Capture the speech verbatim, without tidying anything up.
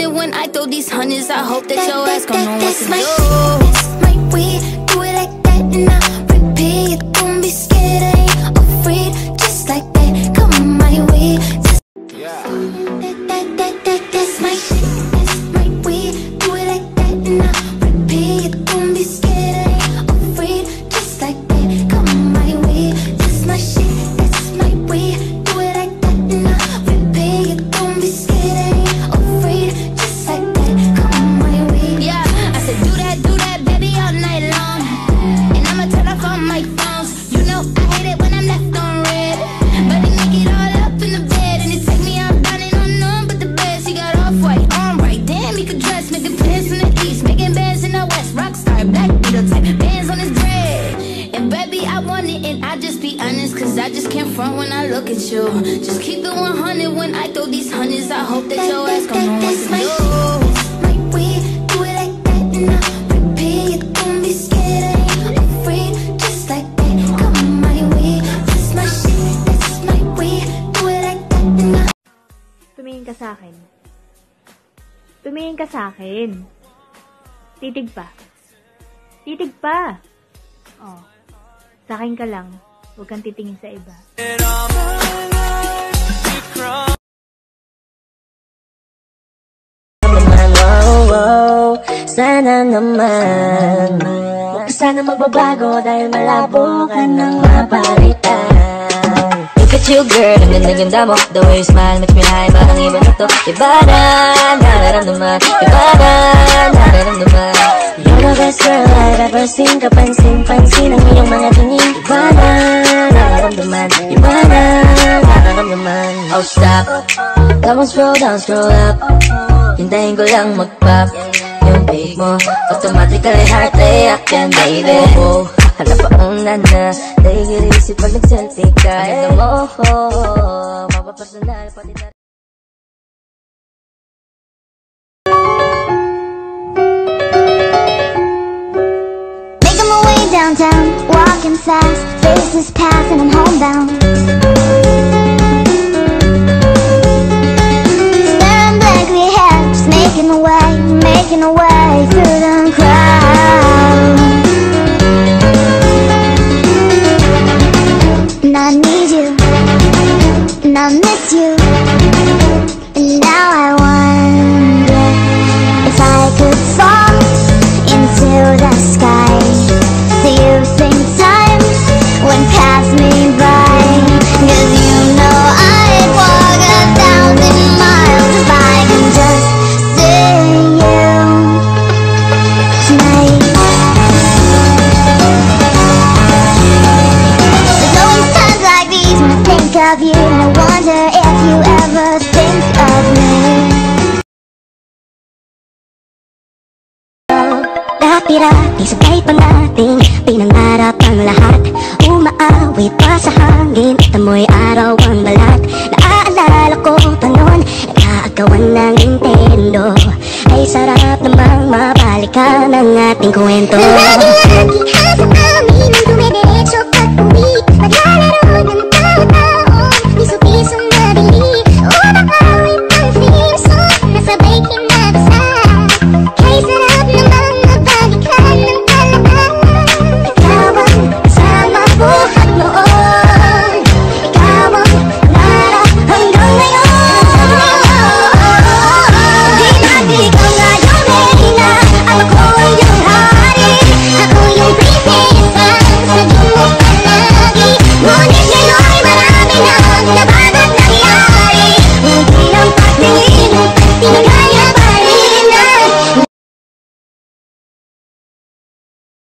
hundred when I throw these hundreds. I hope that, that your ass gon' know what to do. That's my way, do it like that and I repeat. Don't be scared, I ain't afraid. Just like that, come my way. Just yeah. That, that, that, that, that's my shit, that's my way. Do it like that and I repeat. Don't be scared, I ain't afraid. Just like that, come my way. That's my shit, that's my way. Do it like that and I repeat. Don't be scared, I ain't afraid. Just like that, come my way. Yeah, I said do that, do that, baby, all night long. And I'ma turn off all my phones. You know I hate it when I'm left on red, but they make it all up in the bed. And it take me out dining on none but the best. He got off-white on right, damn, he could dress. Making pants in the east, making bands in the west. Rockstar, black beetle type, bands on his dread. And baby, I want it and I just be honest, cause I just can't front when I look at you. Just keep it one hundred when I throw these hundreds. I hope that, that your ass gon' know what to do. That's my way, do it like that and I repeat. Don't be scared, I ain't afraid. Just like that, come my way. That's my shit, that's my way. Do it like that and I. Tumingin ka sa akin. Tumingin ka sa akin. Titig pa. Titig pa. Oh. Sa akin ka lang. Huwag kang titingin sa iba. Sana naman sana magbabago dahil malabo ka nang mapalitan. Look at you girl, ang ganda-ganda mo. The way you smile makes me high, parang iba na to. Iba na, nararamdaman. Iba na, nararamdaman. You're the best girl I've ever seen. Kapansin-pansin ang iyong mga tingin. Iba na, nararamdaman. Iba na, nararamdaman. Oh stop, come on scroll down, scroll up. Hintayin ko lang mag-pop. Yung beat mo, automatically heart react yan, baby. Oh, hala pa una na, dahil isip pag nag-selfie ka. Ganda mo, oh, mapapersonal pati na. Making my way downtown, walking fast, faces pass and I'm homebound. Staring blankly ahead, just making my way, making my way through the crowd. And I need you, and I miss you, and now I wonder if I could fall into the sky. Do you think time would pass me by? Cause you know I'd walk a thousand miles if I can just see you tonight. There's always times like these when I think of you, and I wonder if you ever think of me. Dati-dati sabay pa nating pinangarap ang lahat. Umaawit pa sa hangin at amoy araw ang balat. Naaalala ko pa noon, nag-aagawan ng Nintendo. Ay sarap namang mabalikan ang ating kwento. Lagi-lagi hasa amin ang dumidiretso pag uwi.